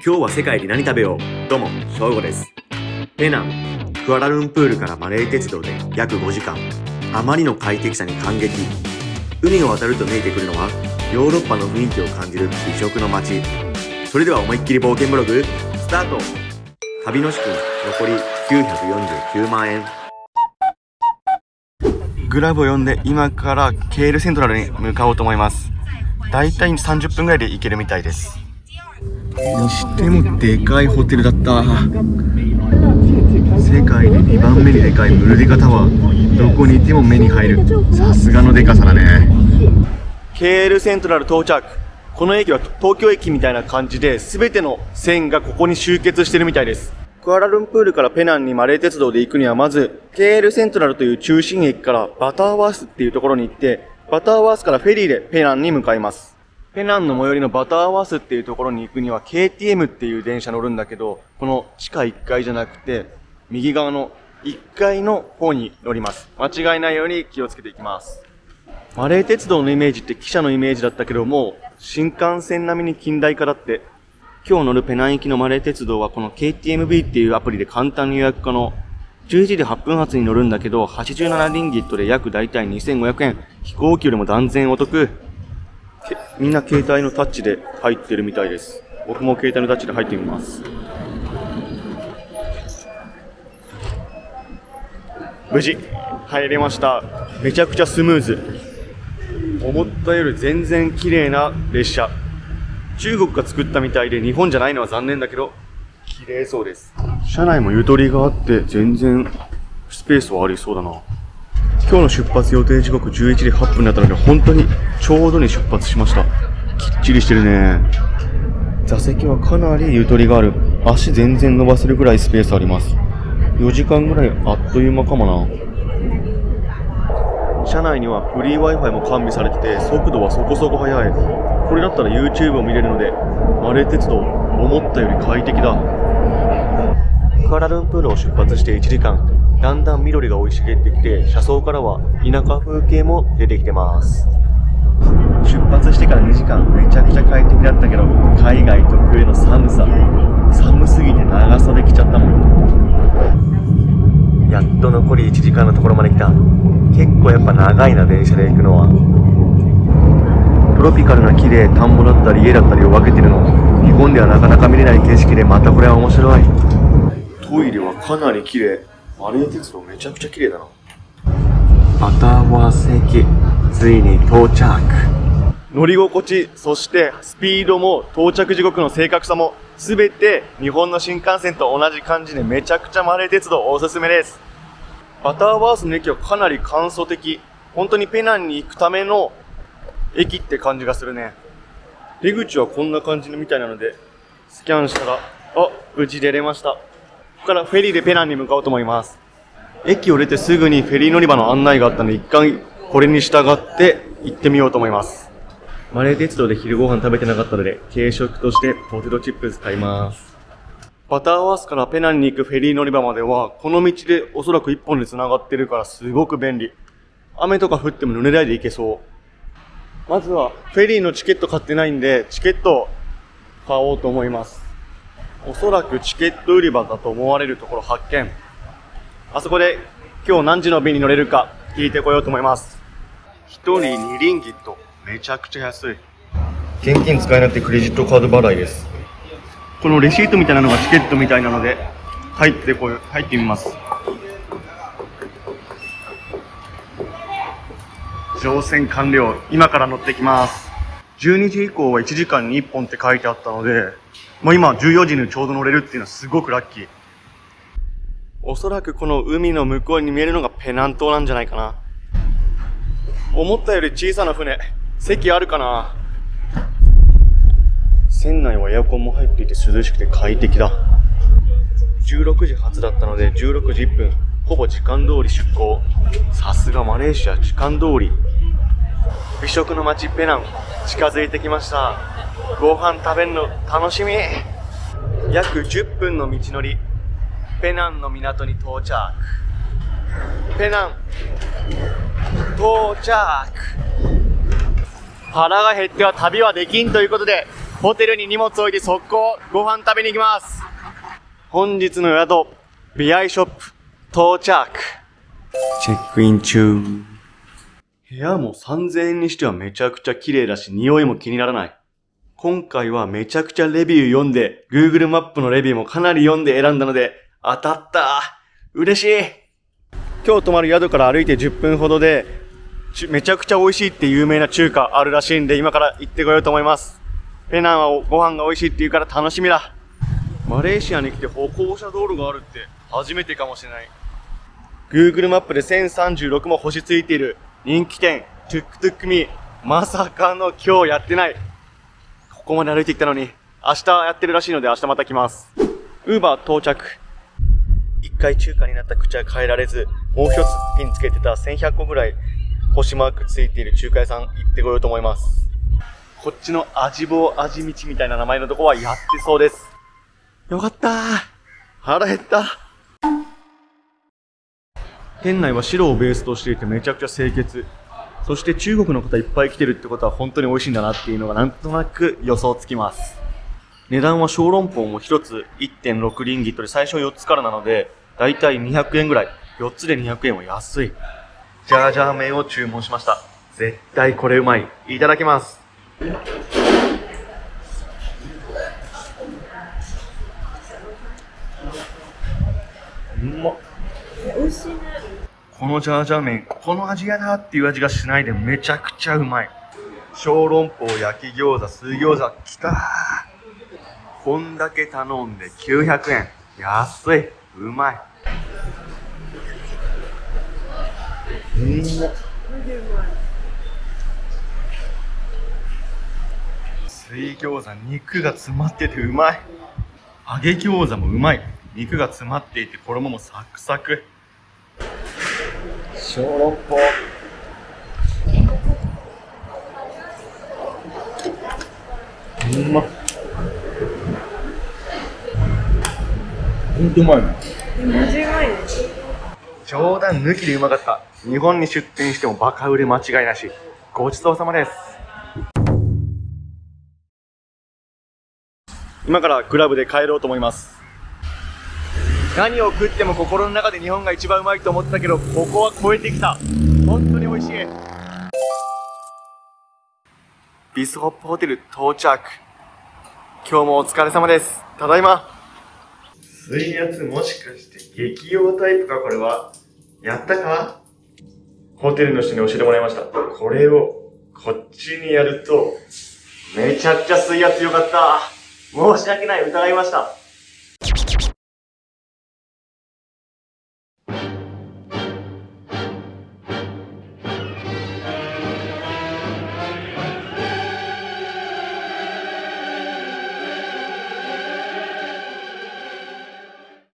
今日は世界で何食べよう。どうも、翔吾です。ペナン、クアラルンプールからマレー鉄道で約5時間。あまりの快適さに感激。海を渡ると見えてくるのは、ヨーロッパの雰囲気を感じる美食の街。それでは思いっきり冒険ブログ、スタート。旅の資金、残り949万円。グラブを読んで今からケールセントラルに向かおうと思います。だいたい30分ぐらいで行けるみたいです。にしてもでかいホテルだった。世界で2番目にでかいムルディカタワー。どこにいても目に入る。さすがのでかさだね。ケールセントラル到着。この駅は東京駅みたいな感じで、全ての線がここに集結してるみたいです。クアラルンプールからペナンにマレー鉄道で行くには、まずケールセントラルという中心駅からバターワースっていうところに行って、バターワースからフェリーでペナンに向かいます。ペナンの最寄りのバターワースっていうところに行くには KTM っていう電車乗るんだけど、この地下1階じゃなくて右側の1階の方に乗ります。間違いないように気をつけていきます。マレー鉄道のイメージって汽車のイメージだったけども、新幹線並みに近代化だって。今日乗るペナン行きのマレー鉄道はこの KTMB っていうアプリで簡単に予約可能。11時8分発に乗るんだけど、87リンギットで約だいたい2500円。飛行機よりも断然お得。みんな携帯のタッチで入ってるみたいです。僕も携帯のタッチで入ってみます。無事入れました。めちゃくちゃスムーズ。思ったより全然綺麗な列車。中国が作ったみたいで日本じゃないのは残念だけど綺麗そうです。車内もゆとりがあって全然スペースはありそうだな。今日の出発予定時刻11時8分だったので、本当にちょうどに出発しました。きっちりしてるね。座席はかなりゆとりがある。足全然伸ばせるぐらいスペースあります。4時間ぐらいあっという間かもな。車内にはフリー Wi-Fi も完備されてて、速度はそこそこ速い。これだったら YouTube を見れるので、マレー鉄道思ったより快適だ。クアラルンプールを出発して1時間。だんだん緑が生い茂ってきて、車窓からは田舎風景も出てきてます。出発してから2時間、めちゃくちゃ快適だったけど、海外特有の寒さ。寒すぎて長袖着ちゃったもん。やっと残り1時間のところまで来た。結構やっぱ長いな、電車で行くのは。トロピカルな木で田んぼだったり家だったりを分けてるの。日本ではなかなか見れない景色で、またこれは面白い。トイレはかなり綺麗。マレー鉄道めちゃくちゃ綺麗だな。バターワース駅、ついに到着。乗り心地、そしてスピードも到着時刻の正確さも全て日本の新幹線と同じ感じで、めちゃくちゃマレー鉄道おすすめです。バターワースの駅はかなり簡素的。本当にペナンに行くための駅って感じがするね。出口はこんな感じみたいなので、スキャンしたら、無事出れました。ここからフェリーでペナンに向かおうと思います。駅を出てすぐにフェリー乗り場の案内があったので、一回これに従って行ってみようと思います。マレー鉄道で昼ご飯食べてなかったので、軽食としてポテトチップス買います。バターワースからペナンに行くフェリー乗り場までは、この道でおそらく一本で繋がってるからすごく便利。雨とか降っても濡れないで行けそう。まずはフェリーのチケット買ってないんで、チケットを買おうと思います。おそらくチケット売り場だと思われるところ発見。あそこで今日何時の便に乗れるか聞いてこようと思います。1人2リンギット。めちゃくちゃ安い。現金使えなくてクレジットカード払いです。このレシートみたいなのがチケットみたいなので、入ってみます。乗船完了。今から乗ってきます。12時以降は1時間に1本って書いてあったので、もう今14時にちょうど乗れるっていうのはすごくラッキー。おそらくこの海の向こうに見えるのがペナン島なんじゃないかな。思ったより小さな船。席あるかな。船内はエアコンも入っていて涼しくて快適だ。16時発だったので16時1分。ほぼ時間通り出港。さすがマレーシア、時間通り。美食の街ペナン、近づいてきました。ご飯食べるの楽しみ。約10分の道のり。ペナンの港に到着。ペナン到着。腹が減っては旅はできんということで、 ホテルに荷物置いて速攻ご飯食べに行きます。本日の宿、ビアイショップ到着。チェックイン中。部屋も3000円にしてはめちゃくちゃ綺麗だし、匂いも気にならない。今回はめちゃくちゃレビュー読んで、Google マップのレビューもかなり読んで選んだので、当たった。嬉しい。今日泊まる宿から歩いて10分ほどで、めちゃくちゃ美味しいって有名な中華あるらしいんで、今から行ってこようと思います。ペナンはご飯が美味しいって言うから楽しみだ。マレーシアに来て歩行者道路があるって初めてかもしれない。Google マップで1036も星ついている人気店、トゥックトゥックミー。まさかの今日やってない。ここまで歩いてきたのに、明日やってるらしいので明日また来ます。Uber 到着。一回中華になった口は変えられず、もう一つピンつけてた1100個ぐらい星マークついている中華屋さん行ってこようと思います。こっちの味坊味道みたいな名前のとこはやってそうです。よかったー。腹減った。店内は白をベースとしていてめちゃくちゃ清潔。そして中国の方いっぱい来てるってことは本当に美味しいんだなっていうのがなんとなく予想つきます。値段は小籠包も1つ 1.6 リンギットで最初4つからなので、だいたい200円ぐらい。4つで200円は安い。ジャージャー麺を注文しました。絶対これうまい。いただきます。うまっ。 美味しいね。 このジャージャー麺、この味やなっていう味がしないでめちゃくちゃうまい。小籠包、焼き餃子、水餃子、きたー。こんだけ頼んで900円。安い。うまい。水餃子、肉が詰まっててうまい。揚げ餃子もうまい。肉が詰まっていて衣もサクサク。小籠包。うまっ。ほんとうまいね。 間違いない。 冗談抜きでうまかった。日本に出店してもバカ売れ間違いなし。ごちそうさまです。今からグラブで帰ろうと思います。何を食っても心の中で日本が一番うまいと思ってたけど、ここは超えてきた。本当に美味しい。ビスホップホテル到着。今日もお疲れ様です。ただいま。水圧もしかして激用タイプかこれは。やったか？ホテルの人に教えてもらいました。これをこっちにやるとめちゃくちゃ水圧良かった。申し訳ない、疑いました。